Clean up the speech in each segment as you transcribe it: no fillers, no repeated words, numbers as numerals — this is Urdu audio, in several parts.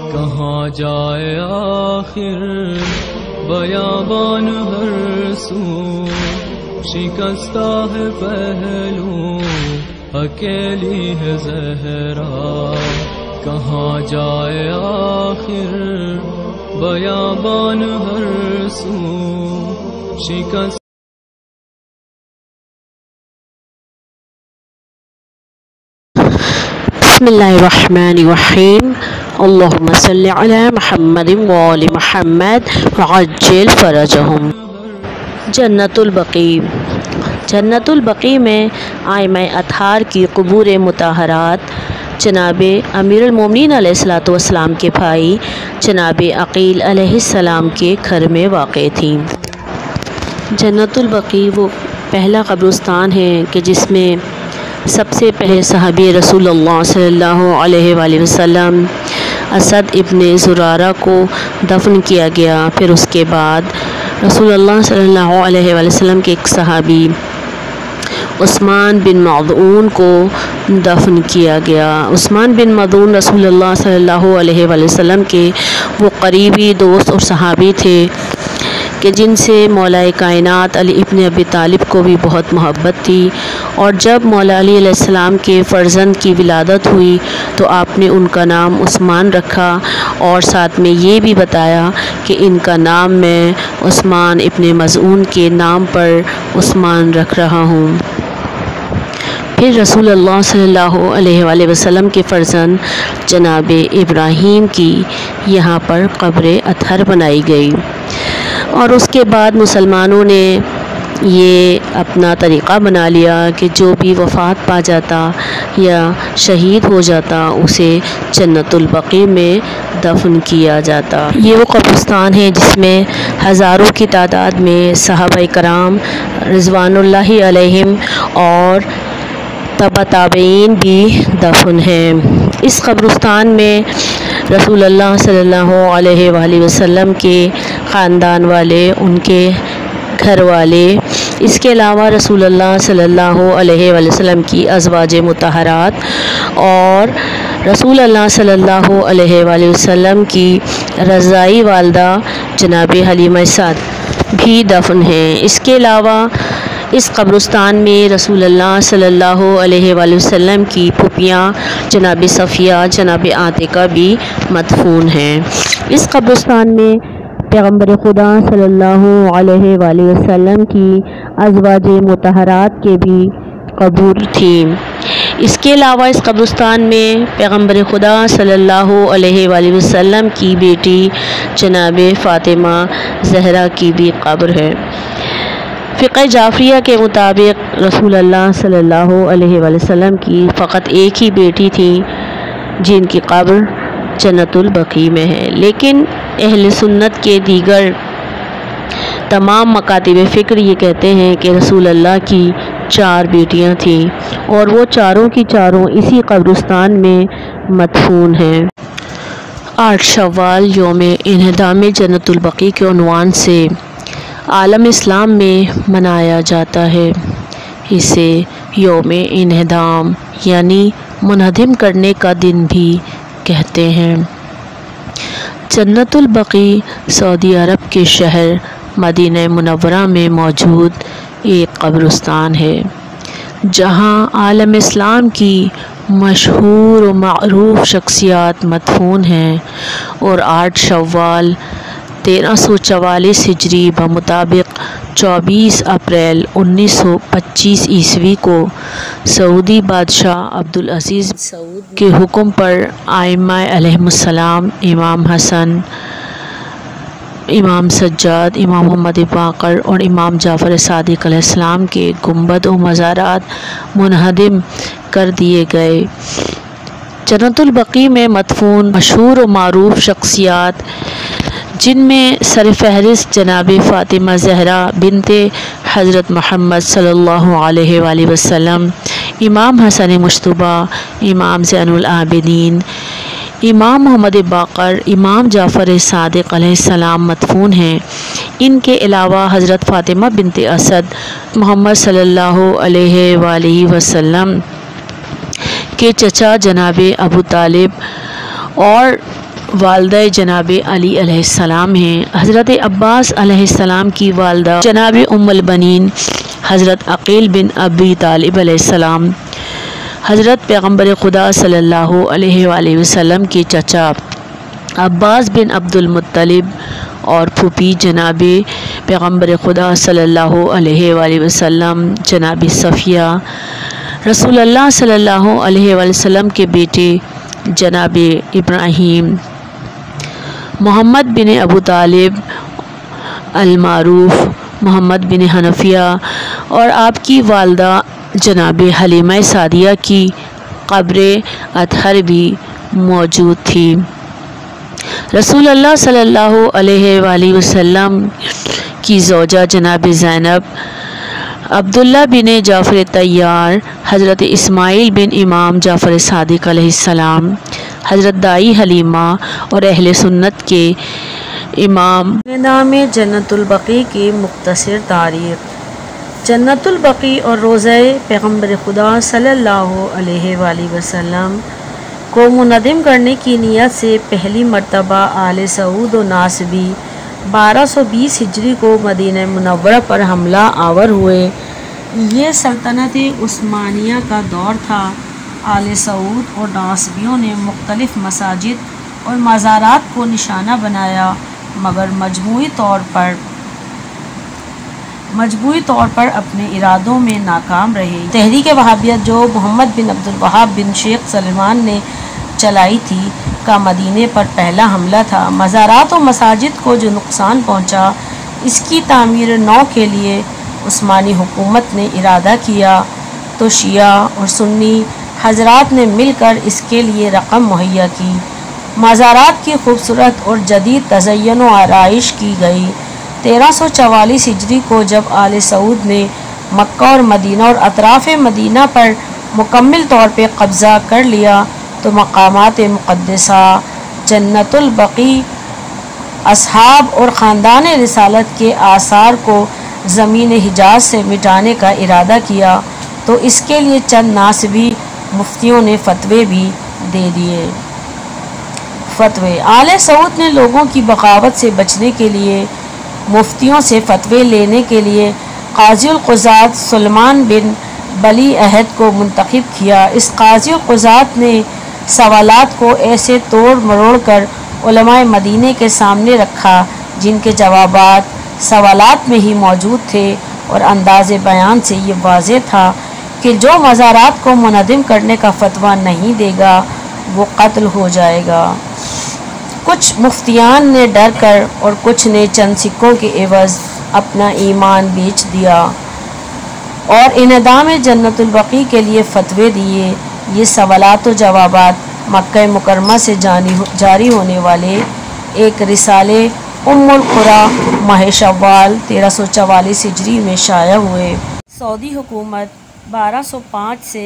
کہاں جائے آخر بیابان ہر سو، شکستہ ہے پہلو اکیلی ہے زہرا، کہاں جائے آخر بیابان ہر سو، شکست بسم اللہ الرحمن الرحیم، اللہم صلی علی محمد وآل محمد وعجل فرجہم۔ جنت البقیع۔ جنت البقیع میں ائمہ اطہار کی قبور مطہرات جناب امیر المومنین علیہ السلام کے بھائی جناب عقیل علیہ السلام کے گھر میں واقع تھیں۔ جنت البقیع وہ پہلا قبرستان ہے کہ جس میں سب سے پہلے صحابی رسول اللہ صلی اللہ علیہ وآلہ وسلم اسد ابن زرارہ کو دفن کیا گیا، پھر اس کے بعد رسول اللہ صلی اللہ علیہ وآلہ وسلم کے ایک صحابی عثمان بن مظعون کو دفن کیا گیا۔ عثمان بن مظعون رسول اللہ صلی اللہ علیہ وآلہ وسلم کے وہ قریبی دوست اور صحابی تھے کہ جن سے مولا کائنات علی ابن ابی طالب کو بھی بہت محبت تھی، اور جب مولا علی علیہ السلام کے فرزند کی ولادت ہوئی تو آپ نے ان کا نام عثمان رکھا، اور ساتھ میں یہ بھی بتایا کہ ان کا نام میں عثمان ابن مظعون کے نام پر عثمان رکھ رہا ہوں۔ پھر رسول اللہ صلی اللہ علیہ وآلہ وسلم کے فرزند جناب ابراہیم کی یہاں پر قبر اطہر بنائی گئی، اور اس کے بعد مسلمانوں نے یہ اپنا طریقہ بنا لیا کہ جو بھی وفات پا جاتا یا شہید ہو جاتا اسے جنت البقیع میں دفن کیا جاتا۔ یہ وہ قبرستان ہے جس میں ہزاروں کی تعداد میں صحابہ کرام رضوان اللہ علیہم اور تبع تابعین بھی دفن ہیں۔ اس قبرستان میں رسول اللہ صلی اللہ علیہ وآلہ وسلم کے خاندان والے، ان کے گھر والے، اس کے علاوہ رسول اللہ صلی اللہ علیہ وآلہ وسلم کی ازواج مطہرات اور رسول اللہ صلی اللہ علیہ وآلہ وسلم کی رضاعی والدہ جناب حلیمہ سعد بھی دفن ہیں۔ اس کے علاوہ اس قبرستان میں رسول اللہ صلی اللہ علیہ وآلہ وسلم کی پھوپھیاں جناب صفیہ، جناب عاتقہ بھی مدفون ہیں۔ اس قبرستان میں پیغمبر خدا صلی اللہ علیہ وآلہ وسلم کی ازواج مطہرات کے بھی قبور تھیں۔ اس کے علاوہ اس قبرستان میں پیغمبر خدا صلی اللہ علیہ وآلہ وسلم کی بیٹی جناب فاطمہ زہرا کی بھی قبر ہے۔ فقہ جعفریہ کے مطابق رسول اللہ صلی اللہ علیہ وآلہ وسلم کی فقط ایک ہی بیٹی تھی جن کی قبر جنت البقیع میں ہے، لیکن اہل سنت کے دیگر تمام مکاتب فکر یہ کہتے ہیں کہ رسول اللہ کی 4 بیٹیاں تھیں اور وہ چاروں کی چاروں اسی قبرستان میں مدفون ہیں۔ 8 شوال یوم انہدام جنت البقیع کے عنوان سے عالم اسلام میں منایا جاتا ہے۔ اسے یوم انہدام یعنی منہدم کرنے کا دن بھی کہتے ہیں۔ جنت البقیع سعودی عرب کے شہر مدینہ منورہ میں موجود ایک قبرستان ہے جہاں عالم اسلام کی مشہور و معروف شخصیات مدفون ہیں، اور 8 شوال 1344 ہجری بمطابق 24 اپریل 1925 عیسوی کو سعودی بادشاہ عبدالعزیز سعود کے حکم پر ائمہ علیہم السلام، امام حسن، امام سجاد، امام محمد باقر اور امام جعفر صادق علیہ السلام کے گنبد و مزارات منہدم کر دیے گئے۔ جنت البقیع میں مدفون مشہور و معروف شخصیات جن میں سر فہرست جناب فاطمہ زہرا بنت حضرت محمد صلی اللہ علیہ وآلہ وسلم، امام حسن مجتبیٰ، امام زین العابدین، امام محمد باقر، امام جعفر صادق علیہ السلام مدفون ہیں۔ ان کے علاوہ حضرت فاطمہ بنت اسد محمد صلی اللہ علیہ وآلہ وسلم کے چچا جناب ابو طالب اور والدہ جناب علی علیہ السلام ہیں۔ حضرت عباس علیہ السلام کی والدہ جناب ام البنین حضرت عقیل بن ابی طالب علیہ السلام، حضرت پیغمبر خدا صلی اللہ علیہ وآلہ وسلم کے چچا عباس بن عبد المطلب اور پھوپھی جناب پیغمبر خدا صلی اللہ علیہ وآلہ وسلم جناب صفیہ، رسول اللہ صلی اللہ علیہ وآلہ وسلم کے بیٹے جناب ابراہیم، محمد بن ابو طالب المعروف محمد بن حنفیہ اور آپ کی والدہ جناب حلیمہ سعدیہ کی قبر اطہر بھی موجود تھی۔ رسول اللہ صلی اللہ علیہ وآلہ وسلم کی زوجہ جناب زینب، عبداللہ بن جعفر طیار، حضرت اسماعیل بن امام جعفر صادق علیہ السلام، حضرت دائی حلیمہ اور اہل سنت کے امام۔ نام جنت البقیع کی مختصر تاریخ۔ جنت البقیع اور روضہ پیغمبر خدا صلی اللہ علیہ وآلہ وسلم کو منہدم کرنے کی نیت سے پہلی مرتبہ آل سعود و ناصبی 1220 ہجری کو مدینہ منورہ پر حملہ آور ہوئے۔ یہ سلطنت عثمانیہ کا دور تھا۔ آل سعود اور ناصبیوں نے مختلف مساجد اور مزارات کو نشانہ بنایا، مگر مجموعی طور پر اپنے ارادوں میں ناکام رہے۔ تحریک وہابیت جو محمد بن عبد الوہاب بن شیخ سلمان نے چلائی تھی کا مدینے پر پہلا حملہ تھا۔ مزارات و مساجد کو جو نقصان پہنچا، اس کی تعمیر نو کے لیے عثمانی حکومت نے ارادہ کیا تو شیعہ اور سنی حضرات نے مل کر اس کے لیے رقم مہیا کی۔ مزارات کی خوبصورت اور جدید تزئین و آرائش کی گئی۔ 1344 ہجری کو جب آل سعود نے مکہ اور مدینہ اور اطراف مدینہ پر مکمل طور پہ قبضہ کر لیا تو مقامات مقدسہ، جنت البقیع، اصحاب اور خاندان رسالت کے آثار کو زمین حجاز سے مٹانے کا ارادہ کیا تو اس کے لیے چند ناصبی مفتیوں نے فتوے بھی دے دیے۔ فتوے: آل سعود نے لوگوں کی بغاوت سے بچنے کے لیے مفتیوں سے فتوے لینے کے لیے قاضی القضات سلیمان بن بلی عہد کو منتخب کیا۔ اس قاضی القضات نے سوالات کو ایسے توڑ مروڑ کر علماء مدینے کے سامنے رکھا جن کے جوابات سوالات میں ہی موجود تھے، اور انداز بیان سے یہ واضح تھا کہ جو مزارات کو منہدم کرنے کا فتویٰ نہیں دے گا وہ قتل ہو جائے گا۔ کچھ مفتیان نے ڈر کر اور کچھ نے چند سکوں کے عوض اپنا ایمان بیچ دیا اور انہدام جنت البقیع کے لیے فتوے دیے۔ یہ سوالات و جوابات مکہ مکرمہ سے جاری ہونے والے ایک رسالے ام القری ماہ شوال 1344 ہجری میں شائع ہوئے۔ سعودی حکومت 1205 سے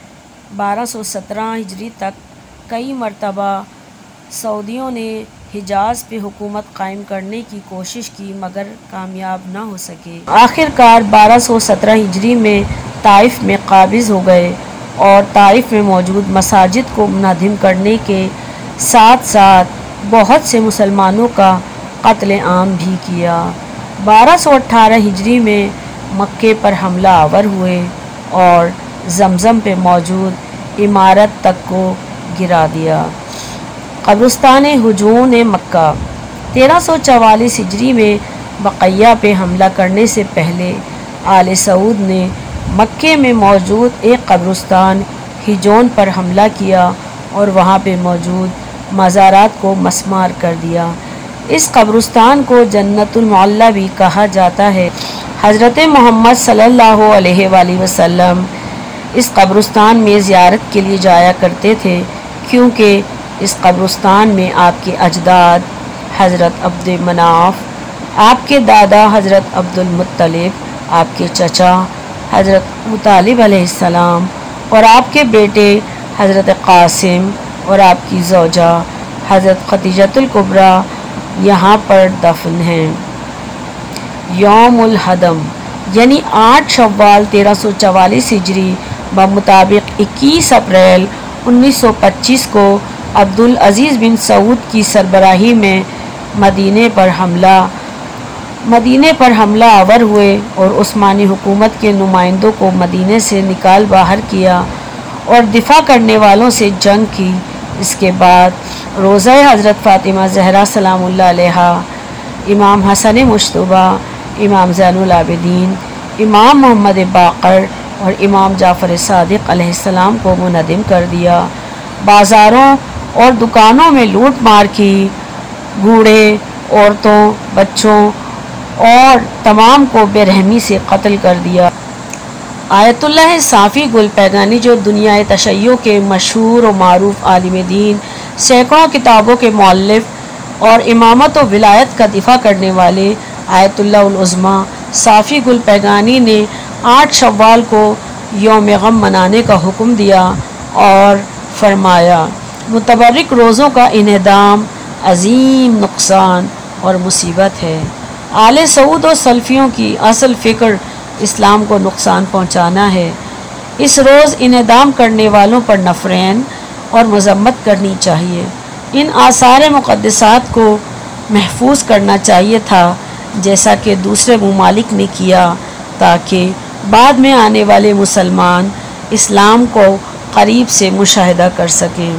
1217 ہجری تک کئی مرتبہ سعودیوں نے حجاز پہ حکومت قائم کرنے کی کوشش کی مگر کامیاب نہ ہو سکے۔ آخر کار 1217 ہجری میں طائف میں قابض ہو گئے اور طائف میں موجود مساجد کو منہدم کرنے کے ساتھ ساتھ بہت سے مسلمانوں کا قتل عام بھی کیا۔ 1218 ہجری میں مکے پر حملہ آور ہوئے اور زمزم پہ موجود عمارت تک کو گرا دیا۔ قبرستان ہجون مکہ 1344 ہجری میں بقیہ پہ حملہ کرنے سے پہلے آل سعود نے مکے میں موجود ایک قبرستان ہجون پر حملہ کیا اور وہاں پہ موجود مزارات کو مسمار کر دیا۔ اس قبرستان کو جنت المعلی بھی کہا جاتا ہے۔ حضرت محمد صلی اللہ علیہ وآلہ وسلم اس قبرستان میں زیارت کے لیے جایا کرتے تھے کیونکہ اس قبرستان میں آپ کے اجداد حضرت عبد مناف، آپ کے دادا حضرت عبد المطلب، آپ کے چچا حضرت ابو طالب علیہ السلام اور آپ کے بیٹے حضرت قاسم اور آپ کی زوجہ حضرت خدیجۃ الکبریٰ یہاں پر دفن ہیں۔ یوم الہدم یعنی 8 شوال 1344 ہجری بمطابق 21 اپریل 1925 کو عبدالعزیز بن سعود کی سربراہی میں مدینے پر حملہ آور ہوئے اور عثمانی حکومت کے نمائندوں کو مدینے سے نکال باہر کیا اور دفاع کرنے والوں سے جنگ کی۔ اس کے بعد روضہ حضرت فاطمہ زہرا سلام اللہ علیہا، امام حسن مجتبیٰ، امام زین العابدین، امام محمد باقر اور امام جعفر صادق علیہ السلام کو منہدم کر دیا۔ بازاروں اور دکانوں میں لوٹ مار کی، بوڑھے، عورتوں، بچوں اور تمام کو بے رحمی سے قتل کر دیا۔ آیت اللہ صافی گل پیگانی، جو دنیا تشیع کے مشہور و معروف عالم دین، سینکڑوں کتابوں کے مؤلف اور امامت و ولایت کا دفاع کرنے والے آیت اللہ العظمیٰ صافی گل پیگانی نے 8 شوال کو یوم غم منانے کا حکم دیا اور فرمایا متبرک روزوں کا انہدام عظیم نقصان اور مصیبت ہے۔ آل سعود و سلفیوں کی اصل فکر اسلام کو نقصان پہنچانا ہے۔ اس روز انہدام کرنے والوں پر نفرین اور مذمت کرنی چاہیے۔ ان آثار مقدسات کو محفوظ کرنا چاہیے تھا جیسا کہ دوسرے ممالک نے کیا، تاکہ بعد میں آنے والے مسلمان اسلام کو قریب سے مشاہدہ کر سکیں۔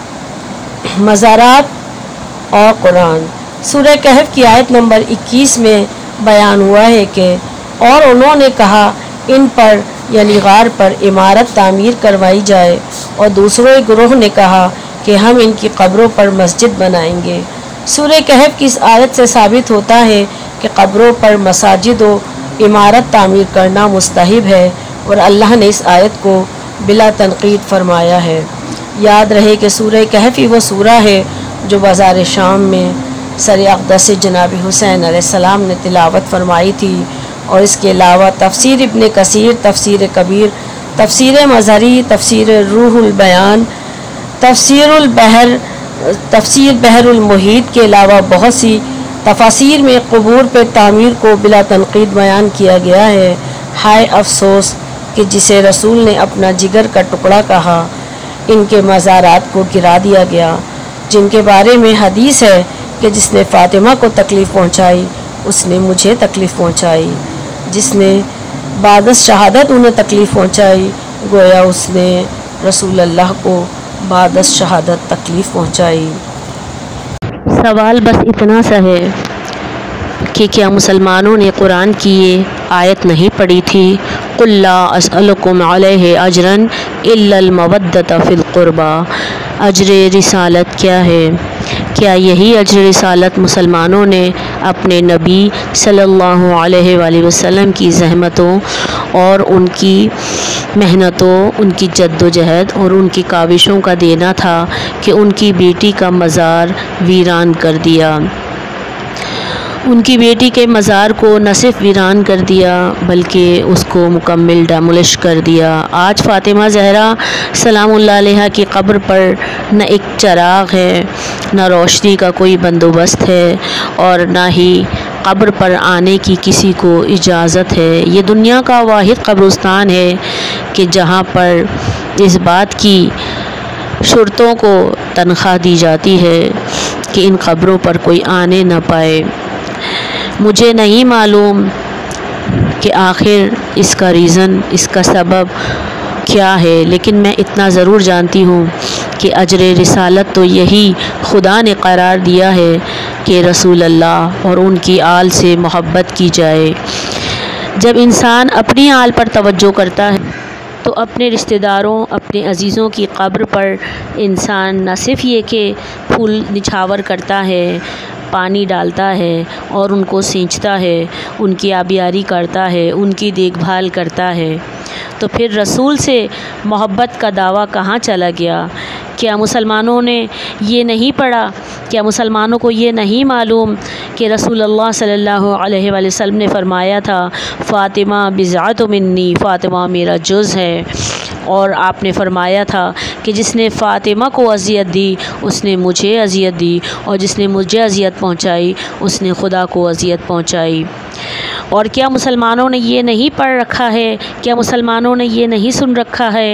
مزارات اور قرآن۔ سورہ کہف کی آیت نمبر 21 میں بیان ہوا ہے کہ اور انہوں نے کہا ان پر یعنی غار پر عمارت تعمیر کروائی جائے، اور دوسرے گروہ نے کہا کہ ہم ان کی قبروں پر مسجد بنائیں گے۔ سورہ کہف کی اس آیت سے ثابت ہوتا ہے کہ قبروں پر مساجد و عمارت تعمیر کرنا مستحب ہے، اور اللہ نے اس آیت کو بلا تنقید فرمایا ہے۔ یاد رہے کہ سورہ کہف وہ سورہ ہے جو بازار شام میں سر اقدس جناب حسین علیہ السلام نے تلاوت فرمائی تھی، اور اس کے علاوہ تفسیر ابن کثیر، تفسیر کبیر، تفسیر مظہری، تفسیر روح البیان، تفسیر بحر المحیط کے علاوہ بہت سی تفاسیر میں قبور پہ تعمیر کو بلا تنقید بیان کیا گیا ہے۔ ہائے افسوس کہ جسے رسول نے اپنا جگر کا ٹکڑا کہا، ان کے مزارات کو گرا دیا گیا، جن کے بارے میں حدیث ہے کہ جس نے فاطمہ کو تکلیف پہنچائی اس نے مجھے تکلیف پہنچائی، جس نے بعد از شہادت انہیں تکلیف پہنچائی گویا اس نے رسول اللہ کو بعد از شہادت تکلیف پہنچائی۔ سوال بس اتنا سا ہے کہ کیا مسلمانوں نے قرآن کی یہ آیت نہیں پڑھی تھی؟ قُلْ لَا أَسْأَلُكُمْ عَلَيْهِ أَجْرًا إِلَّا الْمَوَدَّةَ فِي الْقُرْبَى۔ اجر رسالت کیا ہے؟ کیا یہی اجر رسالت مسلمانوں نے اپنے نبی صلی اللہ علیہ وآلہ وسلم کی زحمتوں اور ان کی محنتوں، ان کی جد و جہد اور ان کی کاوشوں کا دینا تھا کہ ان کی بیٹی کا مزار ویران کر دیا؟ ان کی بیٹی کے مزار کو نہ صرف ویران کر دیا بلکہ اس کو مکمل ڈیمولش کر دیا۔ آج فاطمہ زہرا سلام اللہ علیہا کی قبر پر نہ ایک چراغ ہے، نہ روشنی کا کوئی بندوبست ہے، اور نہ ہی قبر پر آنے کی کسی کو اجازت ہے۔ یہ دنیا کا واحد قبرستان ہے کہ جہاں پر اس بات کی شرطوں کو تنخواہ دی جاتی ہے کہ ان قبروں پر کوئی آنے نہ پائے۔ مجھے نہیں معلوم کہ آخر اس کا ریزن، اس کا سبب کیا ہے، لیکن میں اتنا ضرور جانتی ہوں کہ اجر رسالت تو یہی خدا نے قرار دیا ہے کہ رسول اللہ اور ان کی آل سے محبت کی جائے۔ جب انسان اپنی آل پر توجہ کرتا ہے تو اپنے رشتہ داروں، اپنے عزیزوں کی قبر پر انسان نہ صرف یہ کہ پھول نچھاور کرتا ہے، پانی ڈالتا ہے اور ان کو سینچتا ہے، ان کی آبیاری کرتا ہے، ان کی دیکھ بھال کرتا ہے، تو پھر رسول سے محبت کا دعویٰ کہاں چلا گیا؟ کیا مسلمانوں نے یہ نہیں پڑھا؟ کیا مسلمانوں کو یہ نہیں معلوم کہ رسول اللہ صلی اللہ علیہ وآلہ وسلم نے فرمایا تھا فاطمہ بضعۃ منی، فاطمہ میرا جز ہے، اور آپ نے فرمایا تھا کہ جس نے فاطمہ کو اذیت دی اس نے مجھے اذیت دی، اور جس نے مجھے اذیت پہنچائی اس نے خدا کو اذیت پہنچائی۔ اور کیا مسلمانوں نے یہ نہیں پڑھ رکھا ہے؟ کیا مسلمانوں نے یہ نہیں سن رکھا ہے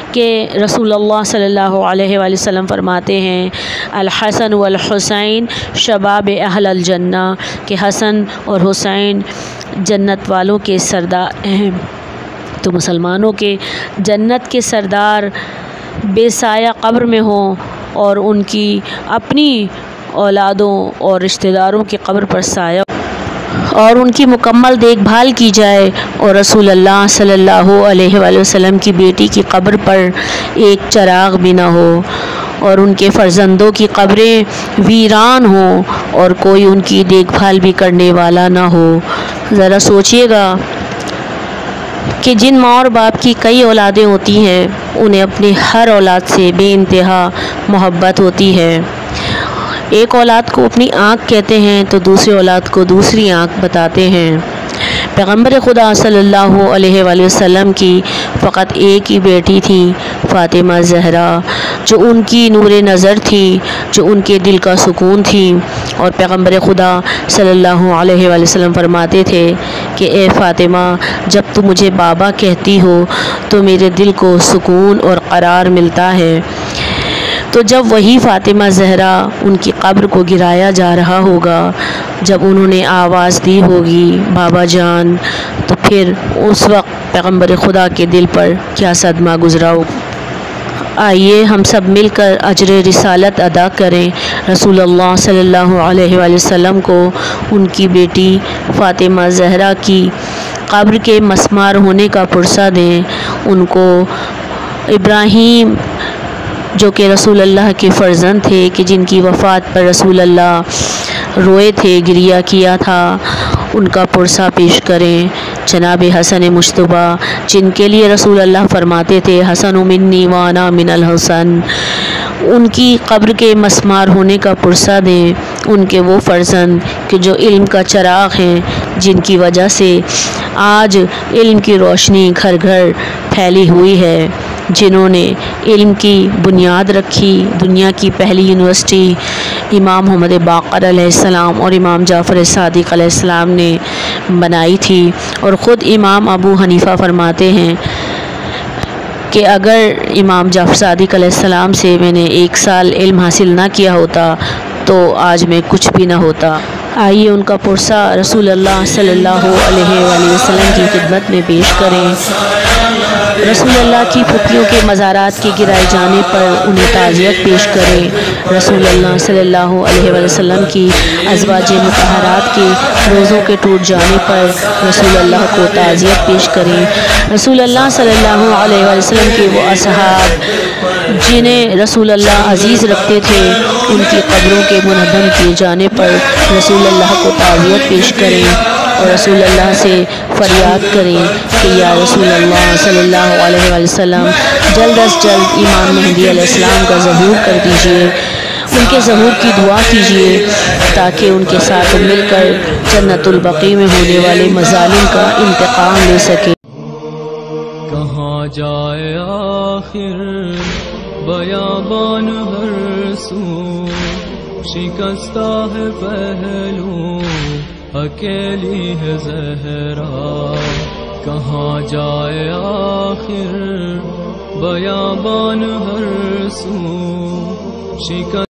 کہ رسول اللہ صلی اللہ علیہ وآلہ وسلم فرماتے ہیں الحسن والحسین شباب اہل الجنہ، کہ حسن اور حسین جنت والوں کے سردار ہیں۔ تو مسلمانوں کے جنت کے سردار بے سایہ قبر میں ہوں اور ان کی اپنی اولادوں اور رشتہ داروں کی قبر پر سایہ اور ان کی مکمل دیکھ بھال کی جائے، اور رسول اللہ صلی اللہ علیہ وآلہ وسلم کی بیٹی کی قبر پر ایک چراغ بھی نہ ہو، اور ان کے فرزندوں کی قبریں ویران ہوں اور کوئی ان کی دیکھ بھال بھی کرنے والا نہ ہو۔ ذرا سوچئے گا کہ جن ماں اور باپ کی کئی اولادیں ہوتی ہیں انہیں اپنی ہر اولاد سے بے انتہا محبت ہوتی ہے۔ ایک اولاد کو اپنی آنکھ کہتے ہیں تو دوسری اولاد کو دوسری آنکھ بتاتے ہیں۔ پیغمبر خدا صلی اللہ علیہ وآلہ وسلم کی فقط ایک ہی بیٹی تھی، فاطمہ زہرا، جو ان کی نور نظر تھی، جو ان کے دل کا سکون تھی، اور پیغمبر خدا صلی اللہ علیہ وآلہ وسلم فرماتے تھے کہ اے فاطمہ، جب تو مجھے بابا کہتی ہو تو میرے دل کو سکون اور قرار ملتا ہے۔ تو جب وہی فاطمہ زہرا ان کی قبر کو گرایا جا رہا ہوگا، جب انہوں نے آواز دی ہوگی بابا جان، تو پھر اس وقت پیغمبر خدا کے دل پر کیا صدمہ گزرا ہو۔ آئیے ہم سب مل کر اجر رسالت ادا کریں، رسول اللہ صلی اللہ علیہ وآلہ وسلم کو ان کی بیٹی فاطمہ زہرا کی قبر کے مسمار ہونے کا پرسہ دیں، ان کو ابراہیم جو کہ رسول اللہ کے فرزند تھے، کہ جن کی وفات پر رسول اللہ روئے تھے، گریہ کیا تھا، ان کا پرسہ پیش کریں۔ جناب حسن مجتبیٰ، جن کے لیے رسول اللہ فرماتے تھے حسن منی وانا من الحسن، ان کی قبر کے مسمار ہونے کا پرسہ دیں، ان کے وہ فرزند کہ جو علم کا چراغ ہیں، جن کی وجہ سے آج علم کی روشنی گھر گھر پھیلی ہوئی ہے، جنہوں نے علم کی بنیاد رکھی۔ دنیا کی پہلی یونیورسٹی امام محمد باقر علیہ السلام اور امام جعفر صادق علیہ السلام نے بنائی تھی، اور خود امام ابو حنیفہ فرماتے ہیں کہ اگر امام جعفر صادق علیہ السلام سے میں نے 1 سال علم حاصل نہ کیا ہوتا تو آج میں کچھ بھی نہ ہوتا۔ آئیے ان کا پرسہ رسول اللہ صلی اللہ علیہ وآلہ وسلم کی خدمت میں پیش کریں۔ رسول اللہ کی پھوپھیوں کے مزارات کے گرائے جانے پر انہیں تعزیت پیش کریں۔ رسول اللہ صلی اللہ علیہ وآلہ وسلم کی ازواج مطہرات کے روزوں کے ٹوٹ جانے پر رسول اللہ کو تعزیت پیش کریں۔ رسول اللہ صلی اللہ علیہ وآلہ وسلم کے وہ اصحاب جنہیں رسول اللہ عزیز رکھتے تھے، ان کی قبروں کے منہدم کیے جانے پر رسول اللہ کو تعزیت پیش کریں، اور رسول اللہ سے فریاد کریں کہ یا رسول اللہ صلی اللہ علیہ وآلہ وسلم جلد از جلد امام مہدی علیہ السلام کا ظہور کر دیجیے، ان کے ظہور کی دعا کیجیے تاکہ ان کے ساتھ مل کر جنت البقیع میں ہونے والے مظالم کا انتقام لے سکیں۔ کہاں جائے آخر بیابان ہر سو، شکستہ ہے پہلو اکیلی ہے زہرا، کہاں جائے آخر بیابان ہر سو، شکستہ